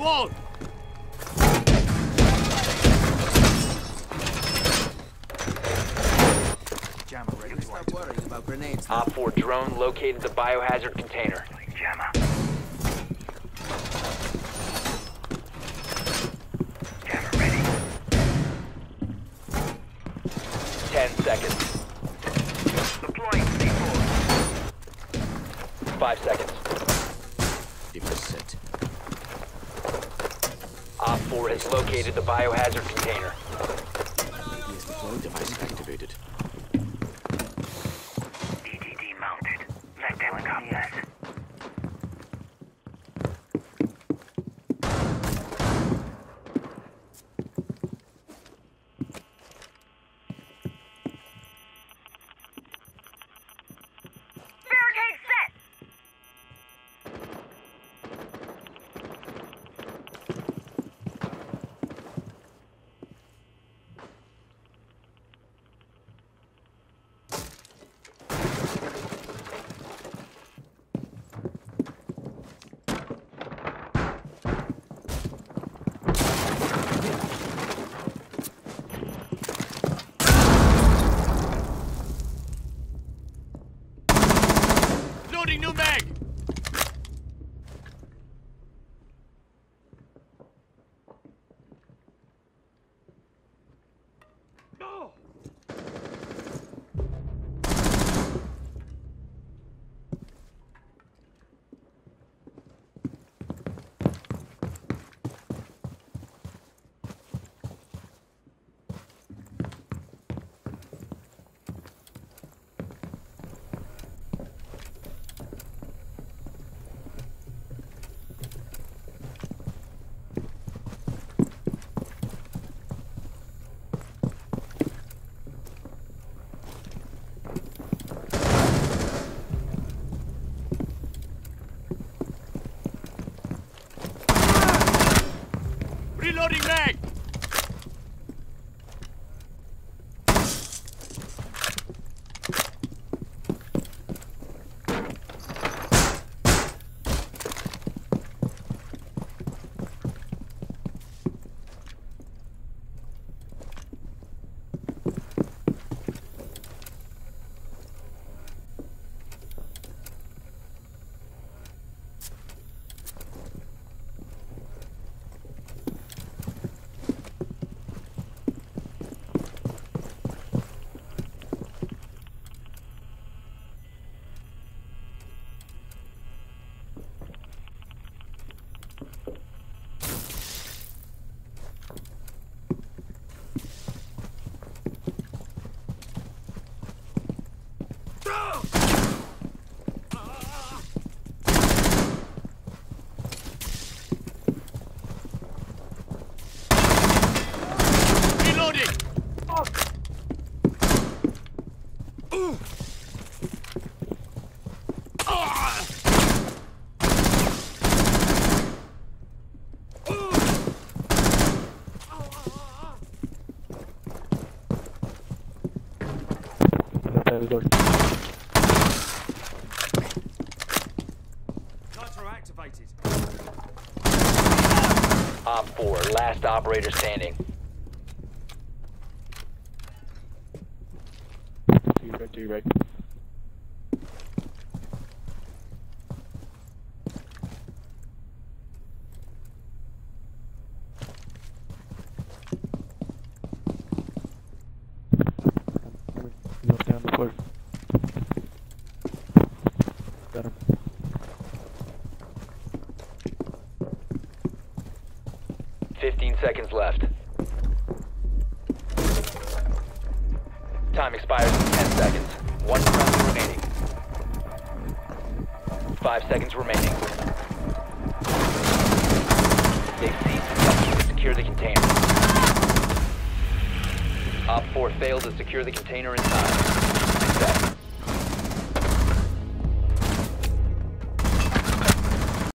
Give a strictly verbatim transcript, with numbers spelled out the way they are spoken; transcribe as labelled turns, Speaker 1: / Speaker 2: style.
Speaker 1: wall! Jammer ready to
Speaker 2: Stop worrying about grenades.
Speaker 3: Op four drone located the biohazard container.
Speaker 1: Jammer. Jammer ready.
Speaker 3: Ten seconds.
Speaker 1: Deploying C four.
Speaker 3: Five seconds.
Speaker 2: Device set.
Speaker 3: Op four has located the biohazard container.
Speaker 2: A D S deployed. Device activated.
Speaker 1: D D D mounted. Let helicopters.
Speaker 4: Barricade set!
Speaker 1: Loading new mag! No! Reloading mag! Reloading! Cutter activated.
Speaker 3: Op four, last operator standing.
Speaker 5: Do you right, do you right. Look down the floor. Got him.
Speaker 3: Fifteen seconds left. Time expires in ten seconds. One friendly remaining. Five seconds remaining. They've seized the company to secure the container. Op four failed to secure the container in time.